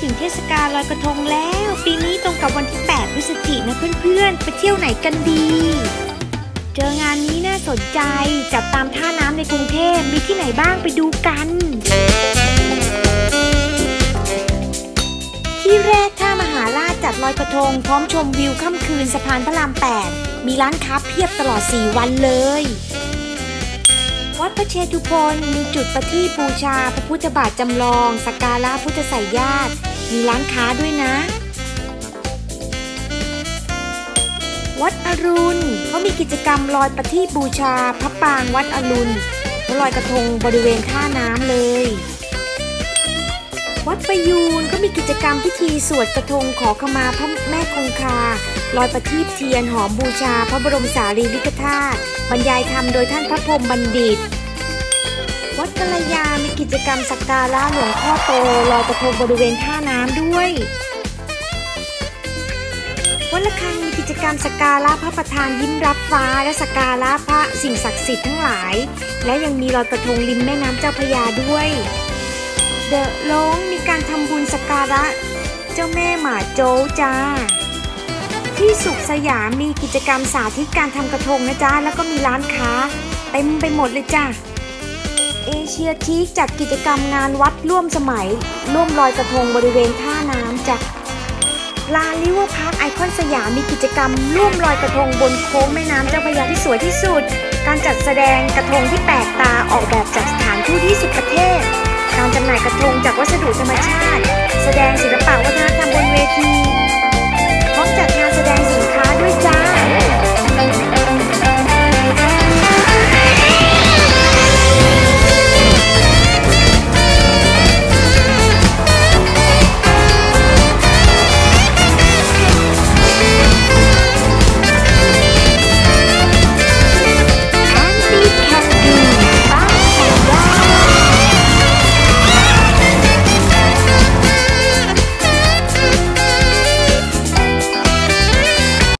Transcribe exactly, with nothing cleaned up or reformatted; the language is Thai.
ถึงเทศกาลลอยกระทงแล้วปีนี้ตรงกับวันที่แปดพฤศจิกายนนะเพื่อนๆไปเที่ยวไหนกันดีเจองานนี้น่าสนใจจัดตามท่าน้ำในกรุงเทพมีที่ไหนบ้างไปดูกันที่แรกท่ามหาราชจัดลอยกระทงพร้อมชมวิวค่ำคืนสะพานพระรามแปดมีร้านค้าเพียบตลอดสี่วันเลยวัดพระเชตุพนมีจุดประทีปบูชาพระพุทธบาทจำลองสักการะพุทธไสยญาติมีร้านค้าด้วยนะวัดอรุณเขามีกิจกรรมลอยประทีปบูชาพระปางวัดอรุณลอยกระทงบริเวณท่าน้ำเลยวัดประยูรก็มีกิจกรรมพิธีสวดกระทงขอขมาพระแม่คงคาลอยประทีปเทียนหอมบูชาพระบรมสารีริกธาตุบรรยายธรรมโดยท่านพระพรหมบัณฑิตวัดกัลยามีกิจกรรมสักการะหลวงพ่อโตลอยกระทงบริเวณท่าน้ำด้วยวัดระฆังมีกิจกรรมสักการะพระประธานยิ้มรับฟ้าและสักการะพระสิ่งศักดิ์สิทธิ์ทั้งหลายและยังมีลอยกระทงริมแม่น้ำเจ้าพระยาด้วยเดอะลงมีการทำบุญสักการะเจ้าแม่หมาโจ้จ้าที่สุขสยามมีกิจกรรมสาธิตการทำกระทงนะจ๊ะแล้วก็มีร้านค้าเต็มไปหมดเลยจ้ะเอเชียทีคจัดกิจกรรมงานวัดร่วมสมัยร่วมลอยกระทงบริเวณท่าน้ำจ้ะลานริเวอร์พาร์คไอคอนสยามมีกิจกรรมร่วมลอยกระทงบนโค้งแม่น้ำเจ้าพระยาที่สวยที่สุดการจัดแสดงกระทงที่แปลกตาออกแบบจากสถานทูตยี่สิบประเทศการจำหน่ายกระทงจากวัสดุธรรมชาติแสดงศิลปะวัฒนธรรมบนเวทีพร้อมจัดงานแสดงสินค้าด้วยจ้า